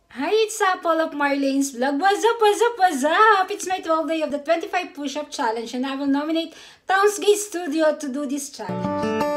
Hi, it's Apple of Marlaine's vlog. What's up, what's up, what's up? It's my 12th day of the 25 push-up challenge and I will nominate Townsgate Studio to do this challenge.